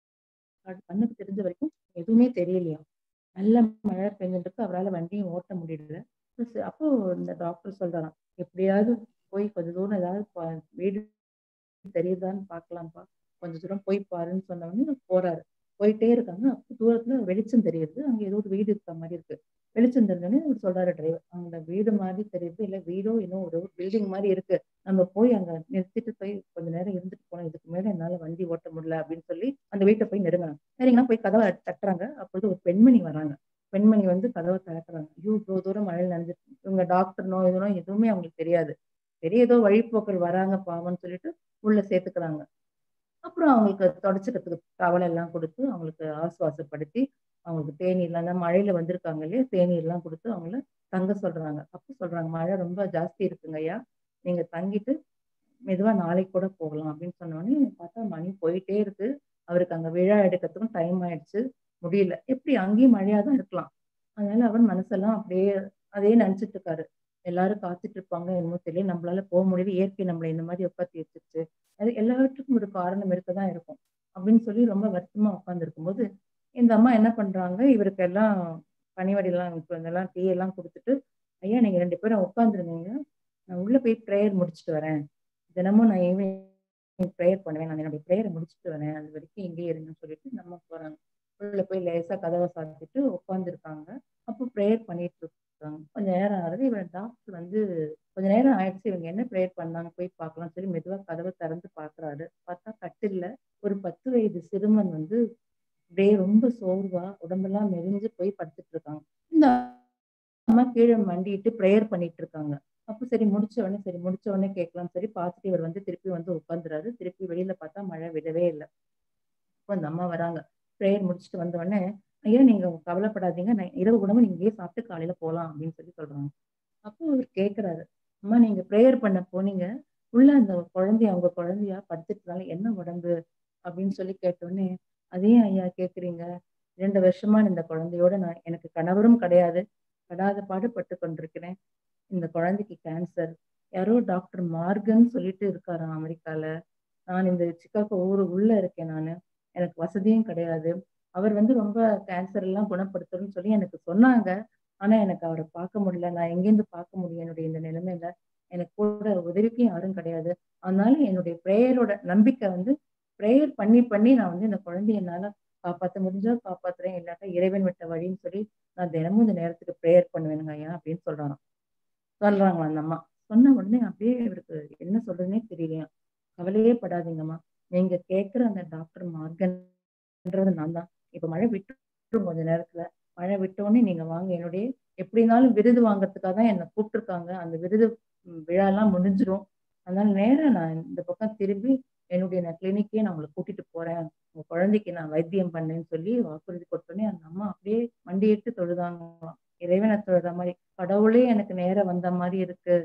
[SPEAKER 2] கண்ணுக்கு தெரிஞ்ச வரைக்கும் எதுவுமே தெரியலையாம். நல்ல மழை பெஞ்சுட்டு இருக்கு. அவரால வண்டியும் ஓட்ட முடியல. அப்போ இந்த டாக்டர் சொல்றாராம், "எப்படியாவது போய் கொஞ்சம் தூரம் ஏதாவது வீடு தெரியுதான்னு பார்க்கலாம்ப்பா. கொஞ்சம் தூரம் போய் பாருன்னு" சொன்ன உடனே போறாரு. போயிட்டே இருக்காங்க. அப்ப தூரத்துல வெளிச்சம் தெரியுது. அங்க ஏதோ ஒரு வீடு இருக்க மாரி இருக்கு. வெளிச்சம் தெரிஞ்சோனே இவரு சொல்றாரு டிரைவர், "அந்த வீடு மாரி தெரியுது. இல்ல வீடோ இன்னும் ஒரு பில்டிங் மாரி இருக்கு. நம்ம போய் அங்க நிறுத்திட்டு போய் கொஞ்ச நேரம் இருந்துட்டு போலாம். இதுக்கு மேல என்னால வண்டி ஓட்ட முடியல" அப்படின்னு சொல்லி அந்த வீட்ட போய் நெருங்குனாங்க. நெருங்குனா போய் கதவ தட்டுறாங்க. அப்பொழுது ஒரு பெண்மணி வராங்க. பெண்மணி வந்து கதவ திறக்குறாங்க. ஐயோ! இவ்ளோ தூரம் மழையில நனைஞ்சுட்டு இவங்க டாக்டர்னோ, இதுனோ எதுவுமே அவங்களுக்கு தெரியாது. சரி ஏதோ வழிப்போக்கர் வராங்க பாவம்ன்னு சொல்லிட்டு உள்ள சேர்த்துக்கிறாங்க. அப்புறம் அவங்களுக்கு தொடச்சுக்கிறதுக்கு டவல் எல்லாம் குடுத்து, அவங்களுக்கு ஆசுவாசப்படுத்தி, அவங்களுக்கு தேநீர்லாம் அந்த மழையில வந்திருக்காங்க இல்லையா? தேநீர்லாம் குடுத்து அவங்கள தங்க சொல்றாங்க. அப்ப சொல்றாங்க, "மழை ரொம்ப ஜாஸ்தி இருக்குங்கய்யா. நீங்க தங்கிட்டு மெதுவா நாளைக்கு கூட போகலாம்" அப்படின்னு சொன்னோனே, பார்த்தா மணி போயிட்டே இருக்கு. அவருக்கு அங்க விழா எடுக்கிறதுக்கும் டைம் ஆயிடுச்சு. முடியல. எப்படி அங்கேயும் மழையா தான் இருக்கலாம். அதனால அவர் மனசெல்லாம் அப்படியே அதையே நெனச்சுட்டு இருக்காரு. எல்லாரும் காத்துட்டு இருப்பாங்க என்னமோ தெரியல. நம்மளால போ முடியல. இயற்கை நம்மள இந்த மாரி உட்காத்தி வச்சுருச்சு. அது எல்லாவற்றுக்கும் ஒரு காரணம் இருக்க தான் இருக்கும். அப்படின்னு சொல்லி ரொம்ப வருத்தமா உட்கார்ந்திருக்கும்போது, இந்த அம்மா என்ன பண்றாங்க, இவருக்கு எல்லாம் பணிவிடைலாம் இப்ப இதெல்லாம் டீ எல்லாம் குடுத்துட்டு, "ஐயா நீங்க 2 பேரும் உட்காந்துருங்கங்க. நான் உள்ள போய் பிரேயர் முடிச்சுட்டு வரேன். தினமும் நான் ஈவினிங் பிரேயர் பண்ணுவேன். நான் என்னுடைய பிரேயர முடிச்சுட்டு வரேன். அது வரைக்கும் இங்கேயே இருங்கன்னு" சொல்லிட்டு இந்த அம்மா போறாங்க. உள்ள போய் லேசா கதவ சாத்திட்டு உட்காந்துருக்காங்க. அப்போ பிரேயர் பண்ணிட்டு இருக்காங்க. கொஞ்ச நேரம் ஆகுது. இவன் டாக்டர் வந்து கொஞ்ச நேரம் ஆயிடுச்சு. இவங்க என்ன பிரேயர் பண்ணாங்க போய் பார்க்கலாம்னு சொல்லி மெதுவா கதவ திறந்து பார்க்குறாரு. பார்த்தா கட்டில்ல ஒரு 10 வயது சிறுவன் வந்து அப்படியே ரொம்ப சோர்வா உடம்பெல்லாம் மெலிஞ்சு போய் படுத்துட்டு இருக்காங்க. இந்த அம்மா கீழ மண்டியிட்டு பிரேயர் பண்ணிட்டு இருக்காங்க. அப்ப சரி முடிச்ச உடனே கேட்கலாம்னு சொல்லி பார்த்துட்டு இவர் வந்து திருப்பி வந்து உட்கார்ந்துறாரு. திருப்பி வெளியில பார்த்தா மழை விடவே இல்ல. அப்ப அந்த அம்மா வராங்க. பிரேயர் முடிச்சுட்டு வந்த உடனே, "ஐயா நீங்க கவலைப்படாதீங்க. நான் இரவு உணவு நீங்க இங்கேயே சாப்பிட்டு காலையில போலாம்" அப்படின்னு சொல்லி சொல்றாங்க. அப்போ அவரு கேட்கிறாரு, "அம்மா நீங்க பிரேயர் பண்ண போனீங்க. உள்ள அந்த குழந்தையா உங்க குழந்தையா படுத்துட்டுனால என்ன உடம்பு?" அப்படின்னு சொல்லி கேட்டோனே, "அது ஏன் ஐயா கேட்கிறீங்க? 2 வருஷமா இந்த குழந்தையோட எனக்கு கணவரும் கிடையாது. படாத பாடு பட்டு கொண்டிருக்கிறேன். இந்த குழந்தைக்கு கேன்சர். யாரோ டாக்டர் மார்கன் சொல்லிட்டு இருக்காராம் அமெரிக்கால. நான் இந்த சிக்காகோ உள்ள இருக்கேன் நானு. எனக்கு வசதியும் கிடையாது. அவர் வந்து ரொம்ப கேன்சர் எல்லாம் குணப்படுத்துறன்னு சொல்லி எனக்கு சொன்னாங்க. ஆனா, எனக்கு அவர பார்க்க முடியல. நான் எங்கேருந்து பார்க்க முடியும் என்னுடைய இந்த நிலைமையில? எனக்கு கூட உதவிக்கும் யாரும் கிடையாது. அதனால என்னுடைய பிரேயரோட நம்பிக்கை வந்து பிரேயர் பண்ணி, பண்ணி நான் வந்து இந்த குழந்தைய என்னால காப்பாத்த முடிஞ்சா காப்பாத்துறேன். இல்லாட்டா இறைவன் விட்ட வழின்னு சொல்லி நான் தினமும் இந்த நேரத்துக்கு பிரேயர் பண்ணுவேனுங்க ஐயா! அப்படின்னு சொல்றாராம். சொல்றாங்களாம் அந்த அம்மா. சொன்ன உடனே அப்படியே இவருக்கு என்ன சொல்றதுன்னே தெரியலையாம். "கவலையே படாதீங்கம்மா. நீங்க கேட்கிற அந்த டாக்டர் மார்கன்றது நான் தான். இப்ப மழை விட்டுரும் கொஞ்ச நேரத்துல. மழை விட்டோனே நீங்க வாங்க என்னுடைய எப்படினாலும் விருது வாங்குறதுக்காக தான் என்ன கூப்ட்டுருக்காங்க. அந்த விருது விழாலாம் முடிஞ்சிரும். அதனால நேரா நான் இந்த பக்கம் திரும்பி நான் கிளினிக்கே நான் உங்கள கூட்டிட்டு போறேன். உங்க குழந்தைக்கு நான் வைத்தியம் பண்ணேன்னு" சொல்லி வாக்குறுதி குடுத்தோனே அந்த அம்மா அப்படியே மண்டியிட்டு தொழுதாங்களாம். இறைவன தொழுத மாரி. "கடவுளே எனக்கு நேரா வந்த மாரி இருக்கு.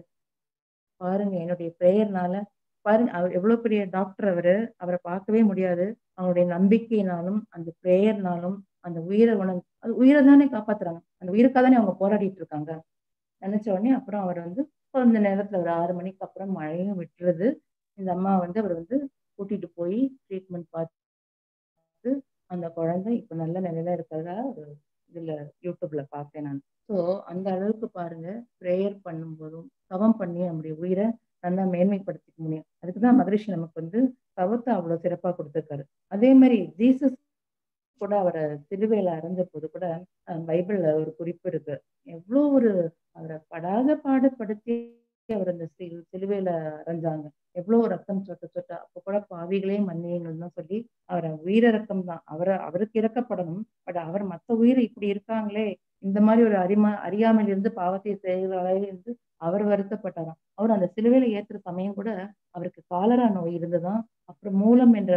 [SPEAKER 2] பாருங்க என்னுடைய பிரேயர்னால பாருங்க அவர் எவ்வளோ பெரிய டாக்டர் அவரு. அவர பார்க்கவே முடியாது. அவருடைய நம்பிக்கையினாலும், அந்த பிரேயர்னாலும், அந்த அது உயிர தானே காப்பாத்துறாங்க. அந்த உயிருக்காக தானே அவங்க போராடிட்டு இருக்காங்க. நெனச்ச உடனே அப்புறம் அவர் வந்து கொஞ்ச நேரத்துல ஒரு 6 மணிக்கு அப்புறம் மழையும் விட்டுருது. இந்த அம்மா வந்து அவர வந்து கூட்டிட்டு போய் ட்ரீட்மெண்ட் பார்த்து, அந்த குழந்தை இப்ப நல்ல நிலையில இருக்கிறதா ஒரு இதுல YouTubeல பார்த்தேன் நான். ஸோ அந்த அளவுக்கு பாருங்க, பிரேயர் பண்ணும்போதும், தவம் பண்ணி நம்முடைய உயிர நல்லா மேன்மைப்படுத்திக்க முடியும். அதுக்கு தான் மகரிஷி நமக்கு வந்து தவத்த அவ்வளோ சிறப்பா குடுத்துருக்காரு. அதே மாரி ஜீசஸ் கூட அவர சிலுவையில அறைஞ்சபோது கூட பைபிள்ல ஒரு குறிப்பு இருக்கு. எவ்ளோ ஒரு அவர படாத பாடுபடுத்தி அவர் அந்த சிலுவையில அறைஞ்சாங்க. எவ்ளோ ரத்தம் சொட்ட சொட்ட அப்ப கூட பாவிகளே மன்னியுங்கள்ன்னு தான் சொல்லி அவர உயிரிரக்கம் தான். அவருக்கு இரக்கப்படணும். பட் அவர் மத்த உயிர் இப்படி இருக்காங்களே! இந்த மாரி ஒரு அறியாமையிலிருந்து பாவத்தை செய்கிறவர்களே இருந்து அவர் வருத்தப்பட்டாராம். அவர் அந்த சிலுவையில ஏத்துற சமயம் கூட அவருக்கு காலரா நோய் இருந்ததாம். அப்புறம் மூலம் என்ற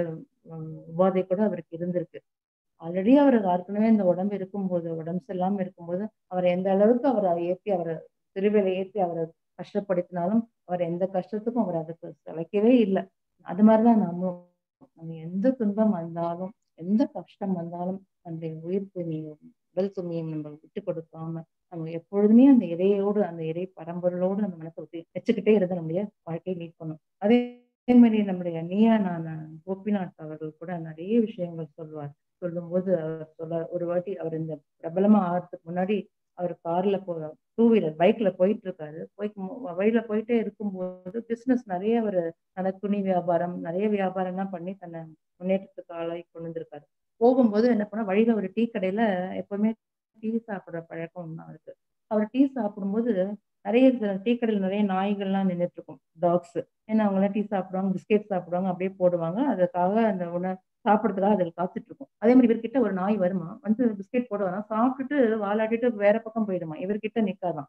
[SPEAKER 2] உபாதை கூட அவருக்கு இருந்திருக்கு. ஆல்ரெடி அவருக்கு ஏற்கனவே இந்த உடம்பு இருக்கும்போது, உடம்பு சரியில்லாம இருக்கும்போது, அவர் எந்த அளவுக்கு அவரை சிலுவையில ஏற்றி அவரை கஷ்டப்படுத்தினாலும், அவர் எந்த கஷ்டத்துக்கும் அவர் அதுக்கு சளைக்கவே இல்லை. அது மாதிரிதான் நம்ம எந்த துன்பம் வந்தாலும், எந்த கஷ்டம் வந்தாலும், அந்த உயிர் துணியும் உடல் துணியும் நம்ம விட்டு கொடுக்காம, நம்ம எப்பொழுதுமே அந்த இறையோடு, அந்த இறை பரம்பொருளோடு நம்ம மனசை வச்சுக்கிட்டே இருந்து நம்முடைய வாழ்க்கையை லீட் பண்ணும். அதே மாதிரி நம்முடைய நீயா நான் கோபிநாத் அவர்கள் கூட நிறைய விஷயங்கள் சொல்லுவார். சொல்லும்போது அவர் ஒரு வாட்டி அவர் இந்த பிரபலமா ஆகிறதுக்கு முன்னாடி அவர் கார்ல டூ வீலர் பைக்ல போயிட்டு இருக்காரு. வழியில போயிட்டே இருக்கும்போது பிசினஸ் நிறைய அந்த துணி வியாபாரம் நிறைய வியாபாரம் எல்லாம் பண்ணி தன்னை முன்னேற்றத்துக்கு ஆளாகி கொண்டு வந்திருக்காரு. போகும்போது என்ன பண்ணா, வழியில ஒரு டீ கடையில எப்பவுமே டீ சாப்பிடுற பழக்கம் தான் இருக்கு. அவர் டீ சாப்பிடும்போது நிறைய டீ கடையில் நிறைய நாய்கள்லாம் நின்றுட்டு இருக்கும், டாக்ஸ். ஏன்னா அவங்க எல்லாம் டீ சாப்பிடுவாங்க, பிஸ்கெட் சாப்பிடுவாங்க, அப்படியே போடுவாங்க. அதுக்காக அந்த உணவு சாப்பிடுறதுக்காக அதில் காத்துட்டு இருக்கும். அதே மாதிரி இவர்கிட்ட ஒரு நாய் வருமா, வந்து பிஸ்கெட் போடுவாங்க, சாப்பிட்டுட்டு வாலாட்டிட்டு வேற பக்கம் போயிடுமா, இவர்கிட்ட நிக்காதான்.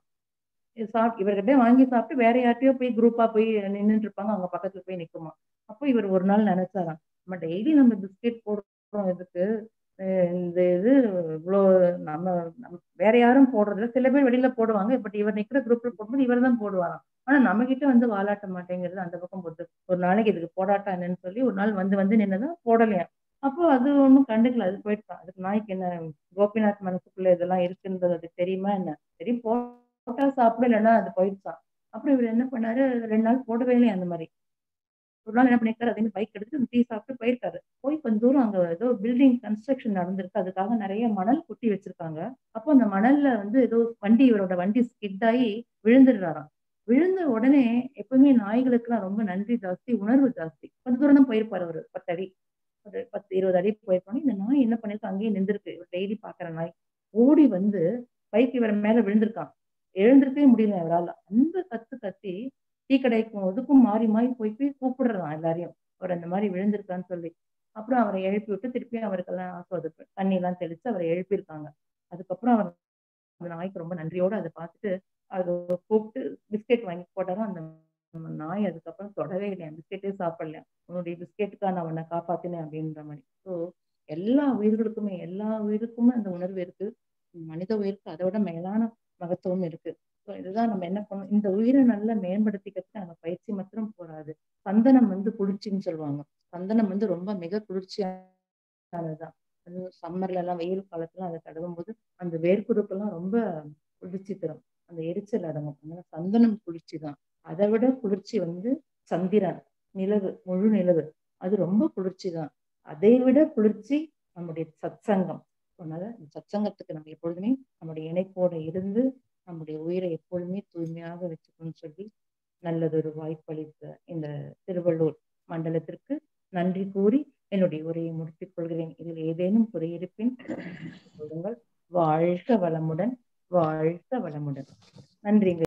[SPEAKER 2] இவர்கிட்ட வாங்கி சாப்பிட்டு வேற யார்ட்டையோ போய் குரூப்பா போய் நின்றுட்டு இருப்பாங்க, அவங்க பக்கத்துல போய் நிக்குமா. அப்போ இவர் ஒரு நாள் நினைச்சாராம், நம்ம டெய்லி நம்ம பிஸ்கெட் போடுறோம், இதுக்கு இந்த இது இவ்வளோ நம்ம வேற யாரும் போடுறதில்ல. சில பேர் வெளியில போடுவாங்க, பட் இவர் நிக்கிற குரூப்ல போடும்போது இவர் தான் போடுவாராம். ஆனா நம்ம கிட்ட வந்து வாலாட்ட மாட்டேங்கிறது, அந்த பக்கம் போட்டு ஒரு நாளைக்கு இதுக்கு போடாட்டா என்னன்னு சொல்லி ஒரு நாள் வந்து வந்து நின்னதான் போடலையா. அப்போ அது ஒன்றும் கண்டுக்கல, அது போயிட்டான். அதுக்கு நாய்க்கு என்ன, கோபிநாத் மனசுக்குள்ள இதெல்லாம் இருக்குன்றது அது தெரியுமா என்ன, சரி போட்டா சாப்பிட, இல்லைன்னா அது போயிடுச்சான். அப்புறம் இவர் என்ன பண்ணாரு, 2 நாள் போடவே இல்லையா அந்த மாதிரி. ஒரு நாள் என்ன பண்ணிருக்காரு, அதே மாதிரி பைக் எடுத்து டீ சாப்பிட்டு போயிருக்காரு. போய் கொஞ்ச தூரம் அங்க ஏதோ பில்டிங் கன்ஸ்ட்ரக்ஷன் நடந்திருக்கு, அதுக்காக நிறைய மணல் கொட்டி வச்சிருக்காங்க. அப்போ அந்த மணல்ல வந்து ஏதோ இவரோட வண்டி ஸ்கிட் ஆகி விழுந்துடுறாராம். விழுந்த உடனே எப்பவுமே நாய்களுக்கு எல்லாம் ரொம்ப நன்றி ஜாஸ்தி, உணர்வு ஜாஸ்தி. கொஞ்ச தூரம் தான் போயிருப்பாரு, ஒரு 10 அடி, ஒரு 10-20 அடி போயிருக்கோம். இந்த நாய் என்ன பண்ணிருக்கு, அங்கேயே நின்றுருக்கு. இவர் டெய்லி பாக்குற நாய் ஓடி வந்து பைக் இவர் மேல விழுந்திருக்கான். எழுந்திருக்கவே முடியல அவரால். அந்த கத்து கத்தி டீ கடைக்கும் அதுக்கும் மாறி மாறி போய் போய் கூப்பிடுறான் எல்லாரையும், அவர் அந்த மாதிரி விழுந்திருக்கான்னு சொல்லி. அப்புறம் அவரை எழுப்பி விட்டு திருப்பியும் அவருக்கெல்லாம் தண்ணி எல்லாம் தெளிச்சு அவரை எழுப்பியிருக்காங்க. அதுக்கப்புறம் அவர் அந்த நாய்க்கு ரொம்ப நன்றியோட அதை பார்த்துட்டு அதை கூப்பிட்டு பிஸ்கெட் வாங்கி போட்டாலும் அந்த நாய் அதுக்கப்புறம் தொடவே இல்லையா, பிஸ்கெட்டே சாப்பிடலையா. உன்னுடைய பிஸ்கெட்டுக்கா நான் உன்னை காப்பாத்தினேன் அப்படின்ற மாதிரி. ஸோ எல்லா உயிருக்குமே அந்த உணர்வு இருக்கு. மனித உயிருக்கு அதை விட மேலான மகத்துவம் இருக்கு. ஸோ இதுதான் நம்ம என்ன பண்ணணும், இந்த உயிரை நல்லா மேம்படுத்திக்கிறதுக்கு நம்ம பயிற்சி மாத்திரம் போராது. சந்தனம் வந்து குளிர்ச்சின்னு சொல்லுவாங்க. சந்தனம் வந்து ரொம்ப மிக குளிர்ச்சியானதுதான். அது சம்மர்ல எல்லாம், வெயில் காலத்துல அதை தடவும் போது அந்த வேர்க்குருக்கெல்லாம் ரொம்ப குளிர்ச்சி தரும், அந்த எரிச்சல் அடங்கும். அதனால சந்தனம் குளிர்ச்சி தான். அதை விட குளிர்ச்சி வந்து சந்திரன், நிலவு, முழு நிலவு, அது ரொம்ப குளிர்ச்சி தான். அதை விட குளிர்ச்சி நம்முடைய சத்சங்கம். அதனால இந்த சத்சங்கத்துக்கு நம்ம எப்பொழுதுமே நம்முடைய இணைப்போட இருந்து நம்முடைய உயிரை எப்பொழுதுமே தூய்மையாக வச்சுக்கணும்னு சொல்லி நல்லதொரு வாய்ப்பளித்த இந்த திருவள்ளூர் மண்டலத்திற்கு நன்றி கூறி என்னுடைய உரையை முடித்துக் கொள்கிறேன். இதில் ஏதேனும் குறை இருப்பின் சொல்லுங்கள். வாழ்க வளமுடன், வாழ்க வளமுடன். நன்றிங்க.